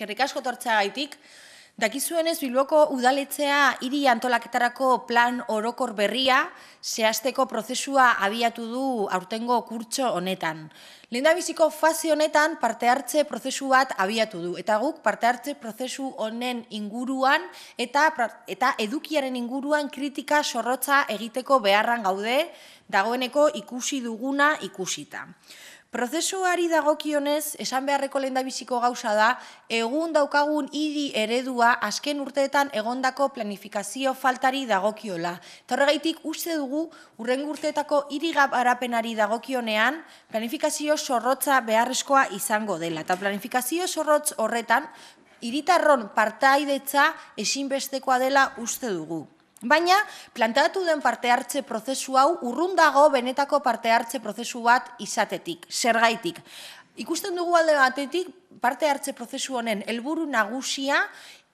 Eskerrik asko tortzeagaitik. Dakizuenez Bilboko udaletxea hiri antolaketarako plan orokor berria zehazteko prozesua abiatu du aurtengo kurtso honetan. Lehendabiziko fase honetan parte hartze prozesu bat abiatu du, eta guk parte hartze prozesu honen inguruan eta edukiaren inguruan kritika zorrotza egiteko beharran gaude, dagoeneko ikusi duguna ikusita. Prozesuari dagokionez, esan beharreko lehendabiziko gauza da, egun daukagun hiri eredua azken urteetan egondako planifikazio faltari dagokiola. Eta horregaitik uste dugu, hurrengo urteetako hiri garapenari dagokionean, planifikazio zorrotza beharrezkoa izango dela. Eta planifikazio zorrotz horretan, hiritarron partaidetza ezinbestekoa dela uste dugu. Baina, planteatu den parte hartze prozesu hau urrun dago benetako parte hartze prozesu bat izatetik, zergaitik. Ikusten dugu alde batetik parte hartze prozesu honen helburu nagusia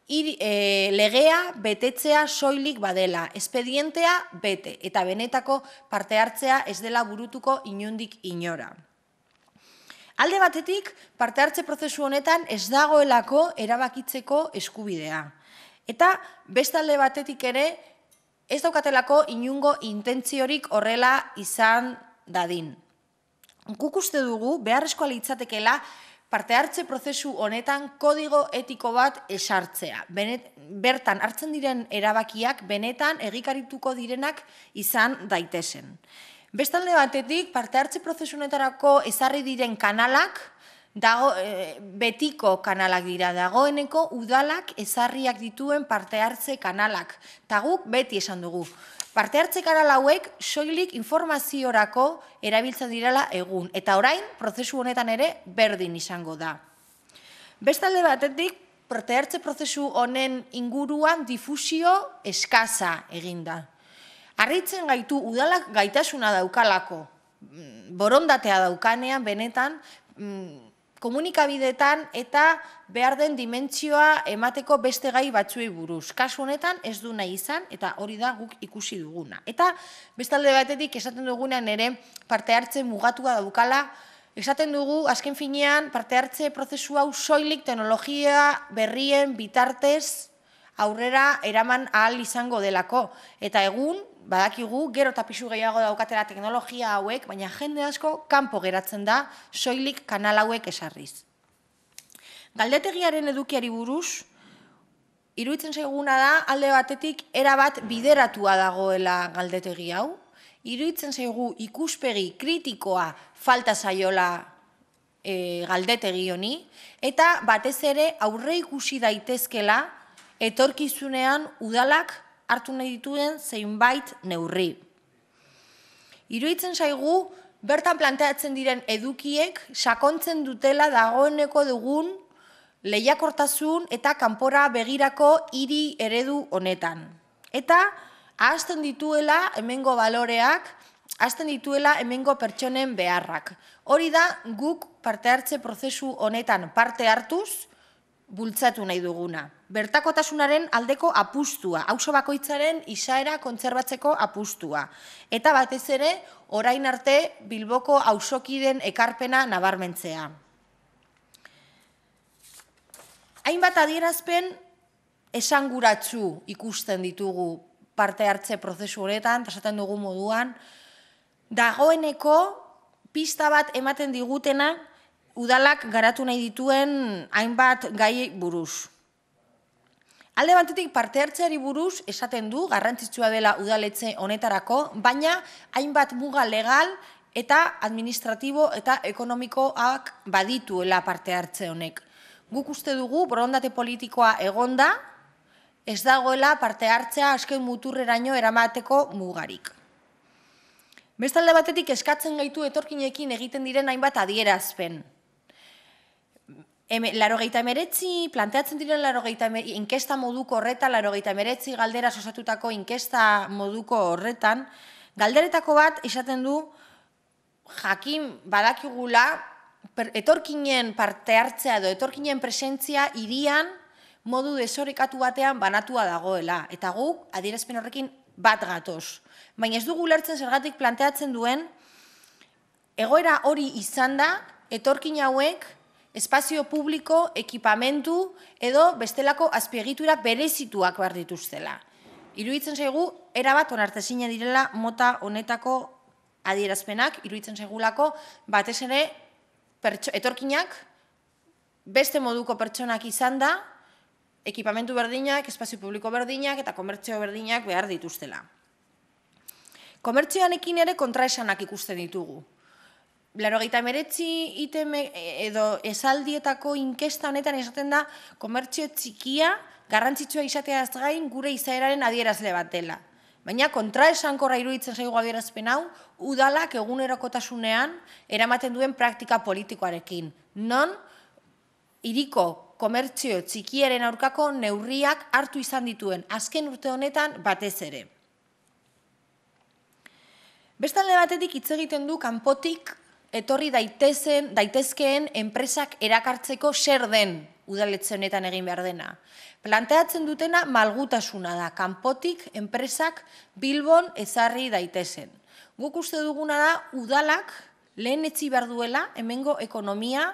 legea betetzea soilik badela, espedientea bete eta benetako parte hartzea ez dela burutuko inondik inora. Alde batetik parte hartze prozesu honetan ez dagoelako erabakitzeko eskubidea. Eta beste alde batetik ere, ez daukatelako inungo intentziorik horrela izan dadin. Guk uste dugu, beharrezkoa litzatekeela, parte hartze prozesu honetan kodigo etiko bat esartzea. Bertan hartzen diren erabakiak benetan egikarituko direnak izan daitezen. Bestalde batetik, parte hartze prozesu honetarako ezarri diren kanalak, betiko kanalak dira, dagoeneko udalak ezarriak dituen parte hartze kanalak. Ta guk beti esan dugu. Parte hartze kanal hauek soilik informaziorako erabiltzen direla egun. Eta orain, prozesu honetan ere berdin izango da. Bestalde batetik, parte hartze prozesu honen inguruan difusio eskaza eginda. Harritzen gaitu udalak gaitasuna daukalako, borondatea daukanean benetan, komunikabideetan eta behar den dimentsioa emateko beste gai batzuei buruz. Kasu honetan ez du nahi izan eta hori da guk ikusi duguna. Eta bestalde batetik esaten dugunean ere parte hartze mugatua daukala, esaten dugu azken finean parte hartze prozesu hau soilik teknologia berrien bitartez aurrera eraman ahal izango delako. Eta egun, badakigu, gero eta pisu gehiago daukatela teknologia hauek, baina jende asko kanpo geratzen da soilik kanal hauek esarriz. Galdetegiaren edukiari buruz, iruditzen zaiguna da alde batetik erabat bideratua dagoela galdetegi hau. Iruditzen zaigu ikuspegi kritikoa falta zaiola galdetegi honi, eta batez ere aurre ikusi daitezkela etorkizunean udalak hartu nahi dituen zeinbait neurri. Iruditzen zaigu, bertan planteatzen diren edukiek sakontzen dutela dagoeneko dugun lehiakortasun eta kanpora begirako hiri eredu honetan. Eta ahazten dituela hemengo baloreak, ahazten dituela hemengo pertsonen beharrak. Hori da guk parte hartze prozesu honetan parte hartuz, bultzatu nahi duguna. Bertakotasunaren aldeko apustua, auzo bakoitzaren izaera kontserbatzeko apustua. Eta batez ere, orain arte Bilboko auzokideen ekarpena nabarmentzea. Hainbat adierazpen esanguratsu ikusten ditugu parte hartze prozesu honetan, esaten dugu moduan, dagoeneko pista bat ematen digutena udalak garatu nahi dituen hainbat gai buruz. Alde batetik parte hartzeari buruz esaten du garrantzitsua dela udaletxe honetarako, baina hainbat muga legal eta administratibo eta ekonomikoak badituela parte hartze honek. Guk uste dugu borondate politikoa egonda, ez dagoela parte hartzea azken muturreraino eramateko mugarik. Bestalde batetik eskatzen gaitu etorkinekin egiten diren hainbat adierazpen. Planteatzen diren inkesta moduko horretan, 89 galdera osatutako inkesta moduko horretan, galderetako bat esaten du jakin badakigula etorkinen parte hartzea edo etorkinen presentzia hirian modu desorekatu batean banatua dagoela. Eta guk adierazpen horrekin bat gatoz. Baina ez dugu ulertzen zergatik planteatzen duen egoera hori izan da etorkin hauek espazio publiko, ekipamentu edo bestelako azpiegitura berezituak behar dituztela. Iruditzen zaigu, erabat onartezina direla mota honetako adierazpenak, iruditzen zaigulako batez ere etorkinak beste moduko pertsonak izan da, ekipamentu berdinak, espazio publiko berdinak eta komertzio berdinak behar dituztela. Komertzioanekin ere kontraesanak ikusten ditugu. 89 item edo esaldietako inkesta honetan esaten da komertzio txikia garrantzitsua izateaz gain gure izaeraren adierazle bat dela. Baina kontraesankorra iruditzen zaigu adierazpen hau, udalak egunerokotasunean eramaten duen praktika politikoarekin. Non, hiriko komertzio txikiaren aurkako neurriak hartu izan dituen azken urte honetan batez ere. Bestalde batetik hitz egiten du kanpotik etorri daitezkeen enpresak erakartzeko zer den udaletxe honetan egin behar dena. Planteatzen dutena malgutasuna da, kanpotik enpresak Bilbon ezarri daitezen. Guk uste duguna da udalak lehen etzi behar duela hemengo ekonomia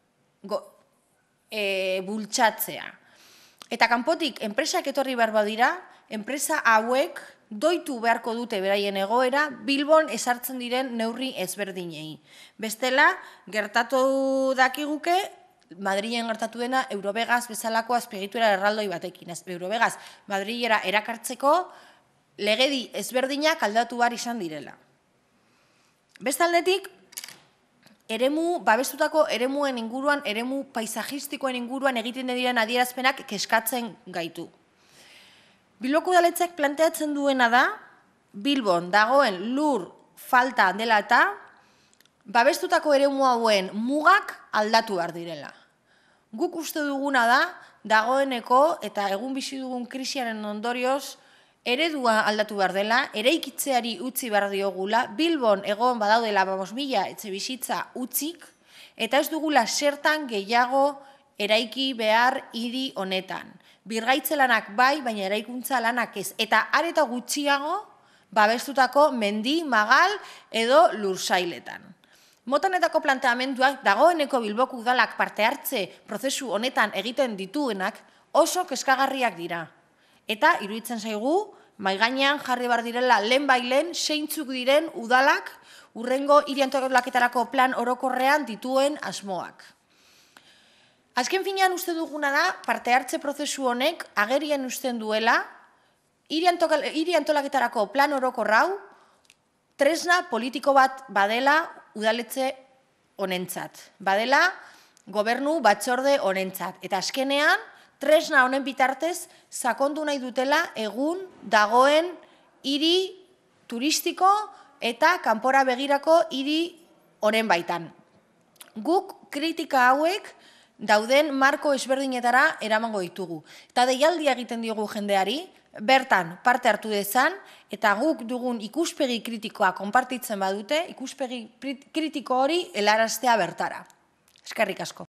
bultzatzea. Eta kanpotik enpresak etorri behar badira, enpresa hauek doitu beharko dute beraien egoera Bilbon ezartzen diren neurri ezberdinei. Bestela, gertatu dakiguke, Madrilen gertatu dena Eurobegaz bezalako azpiegitura erraldoi batekin. Eurobegaz Madrilera erakartzeko legedi ezberdinak aldatu behar izan direla. Bestaldetik, babestutako eremuen inguruan, eremu paisajistikoen inguruan egiten diren adierazpenak kezkatzen gaitu. Bilboko udaletxeak planteatzen duena da, Bilbon dagoen lur falta dela eta babestutako eremu hauen mugak aldatu behar direla. Guk uste duguna da, dagoeneko eta egun bizi dugun krisiaren ondorioz eredua aldatu behar dela, eraikitzeari utzi behar diogula, Bilbon egon badaudela 5.000 etxebizitza utzik, eta ez dugula zertan gehiago eraiki behar hiri honetan. Birgaitze lanak bai, baina eraikuntza lanak ez. Eta areta gutxiago babestutako mendi, magal edo lursailetan. Motanetako planteamenduak dagoeneko Bilboko udalak parte hartze prozesu honetan egiten dituenak oso kezkagarriak dira. Eta iruditzen zaigu, maigainean jarri behar direla lehen zeintzuk diren udalak hurrengo hiri antolaketarako plan orokorrean dituen asmoak. Azken finean uste duguna da, parte hartze prozesu honek agerian uzten duela, hiri antolaketarako plan orokor hau, tresna politiko bat badela udaletxe honentzat. Badela gobernu batzorde honentzat. Eta azkenean, tresna honen bitartez, sakondu nahi dutela egun dagoen hiri turistiko eta kanpora begirako hiri honen baitan. Guk kritika hauek dauden marko ezberdinetara eramango ditugu. Eta deialdia egiten diogu jendeari, bertan parte hartu dezan, eta guk dugun ikuspegi kritikoa konpartitzen badute, ikuspegi kritiko hori helaraztea bertara. Eskerrik asko.